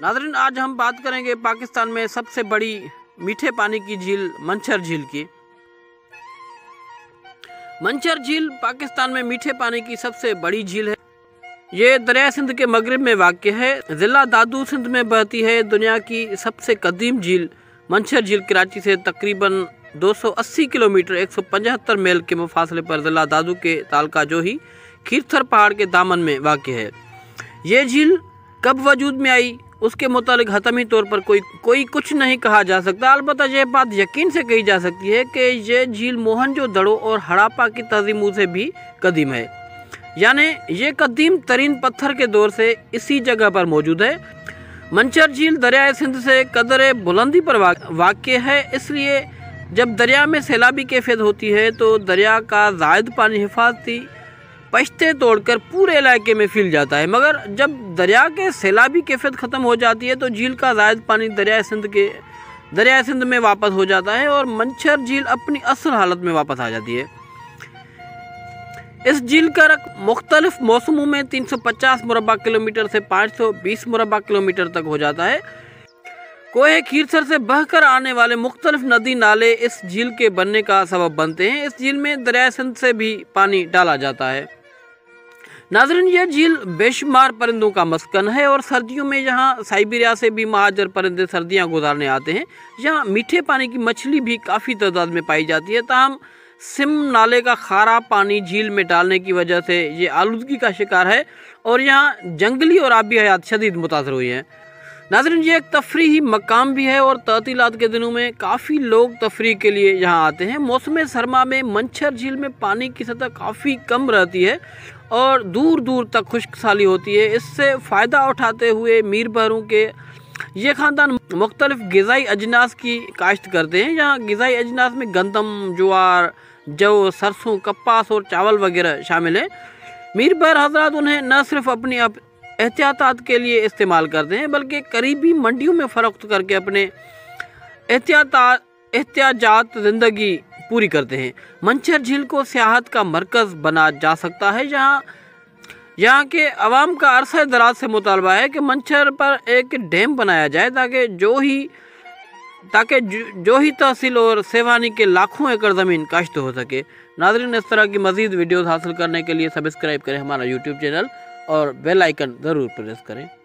नाज़रीन, आज हम बात करेंगे पाकिस्तान में सबसे बड़ी मीठे पानी की झील मंचर झील की। मंचर झील पाकिस्तान में मीठे पानी की सबसे बड़ी झील है। ये दरिया सिंध के मगरिब में वाक़ है। ज़िला दादू सिंध में बहती है। दुनिया की सबसे कदीम झील मंचर झील कराची से तकरीबन 280 किलोमीटर 175 मील के मुफासले पर ज़िला दादू के तालका जोही खीरथर पहाड़ के दामन में वाक़ है। ये झील कब वजूद में आई उसके मुतालिक हतमी तौर पर कोई कुछ नहीं कहा जा सकता। अलबत्ता यह बात यकीन से कही जा सकती है कि यह झील मोहनजोदड़ो और हड़प्पा की तहज़ीबों से भी कदीम है, यानी ये कदीम तरीन पत्थर के दौर से इसी जगह पर मौजूद है। मंचर झील दरिया सिंध से कदर बुलंदी पर वाक़ है, इसलिए जब दरिया में सैलाबी कैफियत होती है तो दरिया का ज़ायद पानी हिफाजती पश्ते तोड़कर पूरे इलाके में फैल जाता है। मगर जब दरिया के सैलाबी कैफियत ख़त्म हो जाती है तो झील का ज़ायद पानी दरिया सिंध में वापस हो जाता है और मंचर झील अपनी असल हालत में वापस आ जाती है। इस झील का रक़ मुख्तलिफ मौसमों में 350 मुरबा किलोमीटर से 520 मुरबा किलोमीटर तक हो जाता है। कोहे खीरथर से बहकर आने वाले मुख्तलिफ नदी नाले इस झील के बनने का सबब बनते हैं। इस झील में दरिया सिंध से भी पानी डाला जाता है। नाज़रीन, यह झील बेशुमार परिंदों का मस्कन है और सर्दियों में यहाँ साइबेरिया से भी महाजर परिंदे सर्दियाँ गुजारने आते हैं। यहाँ मीठे पानी की मछली भी काफ़ी तादाद में पाई जाती है। ताहम सिम नाले का खारा पानी झील में डालने की वजह से ये आलूदगी का शिकार है और यहाँ जंगली और आबी हयात शदीद मुतासर हुई है। नाज़रीन, ये एक तफरीही मकाम भी है और तातीलात के दिनों में काफ़ी लोग तफरीह के लिए यहाँ आते हैं। मौसम सरमा में मंचर झील में पानी की सतह काफ़ी कम रहती है और दूर दूर तक खुश्क साली होती है। इससे फ़ायदा उठाते हुए मीर बहरों के ये ख़ानदान मुख्तलिफ ग़िज़ाई अजनास की काश्त करते हैं। यहाँ ग़िज़ाई अजनास में गंदम, ज्वार, जौ, सरसों, कपास और चावल वगैरह शामिल हैं। मीर बहर हज़रात उन्हें न सिर्फ अपनी एहतियातात के लिए इस्तेमाल करते हैं बल्कि करीबी मंडियों में फ़रोख्त करके अपने एहतियाजात ज़िंदगी पूरी करते हैं। मंचर झील को सियाहत का मरकज़ बना जा सकता है। यहाँ के अवाम का अरसा दराज से मुतालबा है कि मंचर पर एक डैम बनाया जाए ताकि जोही तहसील और सेवानी के लाखों एकड़ ज़मीन काश्त हो सके। नाज़रीन, इस तरह की मज़ीद वीडियोज़ हासिल करने के लिए सब्सक्राइब करें हमारा यूट्यूब चैनल और बेल आइकन ज़रूर प्रेस करें।